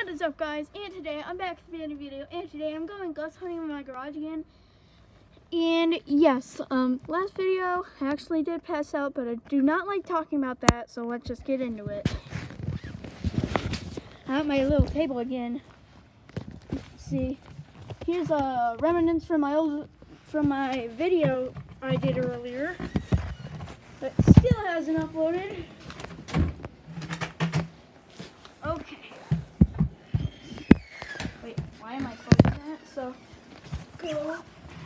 What is up, guys? And today I'm back with a video, and today I'm going ghost hunting in my garage again. And yes, last video I actually did pass out, but I do not like talking about that, so let's just get into it. I'm at my little table again. Let's see, here's a remnants from my video I did earlier, but still hasn't uploaded. Okay. Wait, why am I closing that? So, go.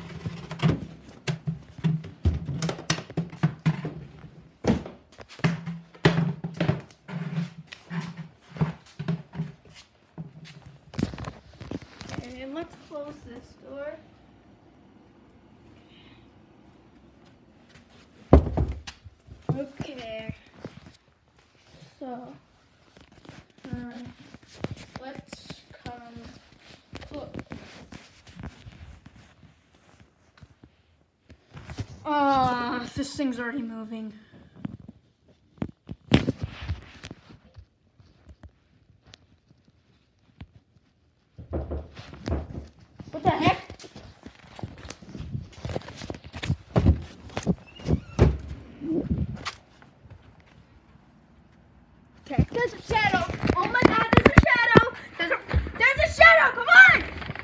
And let's close this door. Okay. So, let's come look. This thing's already moving. What the heck? Okay, there's a shadow. Oh my God, there's a shadow. There's a shadow. Come on.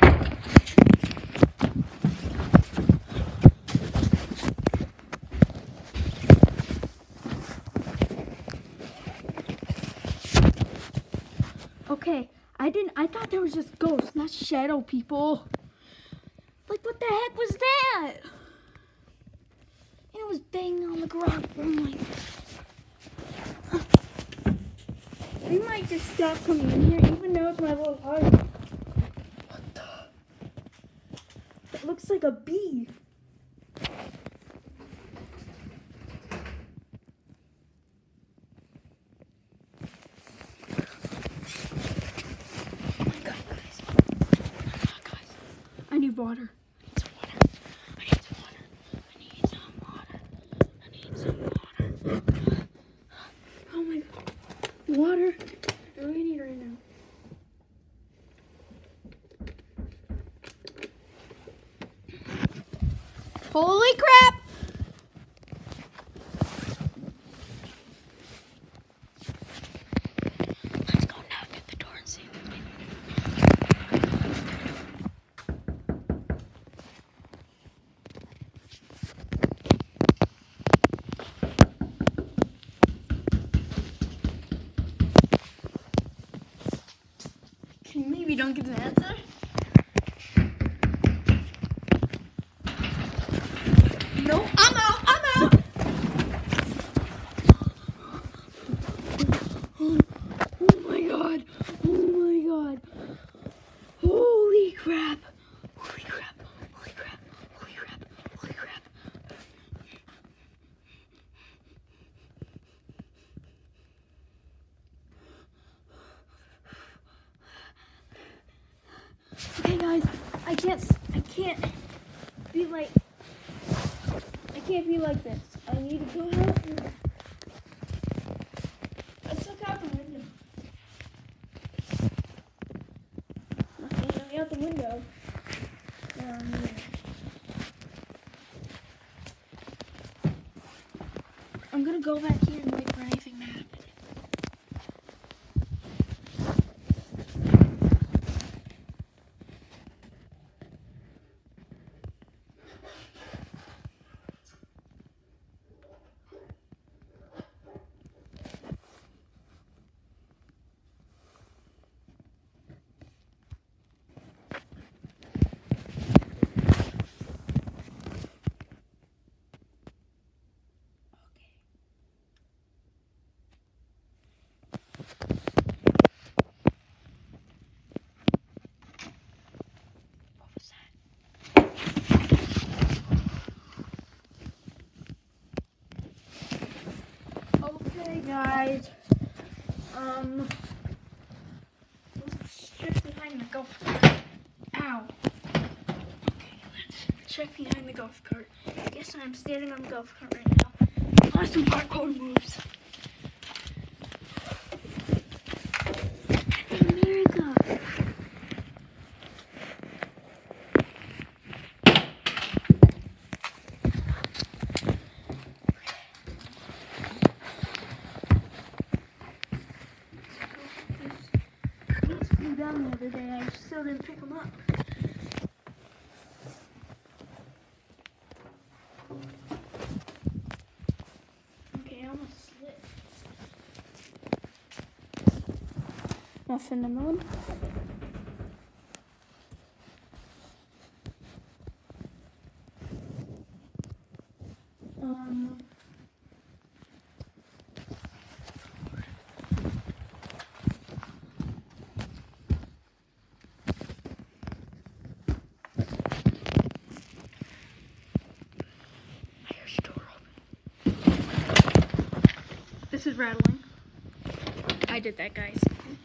Okay, I thought there was just ghosts, not shadow people. Like, what the heck was that? And it was banging on the garage. Oh my God. We might just stop coming in here, even though it's my little house. What the? It looks like a bee. I need water. I need some water. I need some water. Oh my God. Water. I really need it right now. Holy crap! Let's go knock at the door and see if there's anything. Maybe don't get an answer. No, I'm out. I'm out. Oh my God. Oh my God. Holy crap. Holy crap. Holy crap. Holy crap. Holy crap. Okay, guys, I can't be like this. I need to go out and let's look out the window. Nothing out the window. I'm gonna go back here and wait for anything to happen. Okay, guys, let's check behind the golf cart. Ow. Okay, let's check behind the golf cart. Yes, I'm standing on the golf cart right now. Awesome parkour moves. America. down the other day. I still didn't pick them up. Okay, I almost slipped. Nothing in the middle. This is rattling. I did that, guys.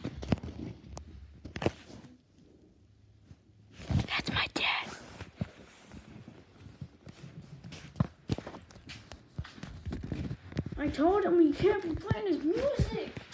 That's my dad. I told him he can't be playing his music.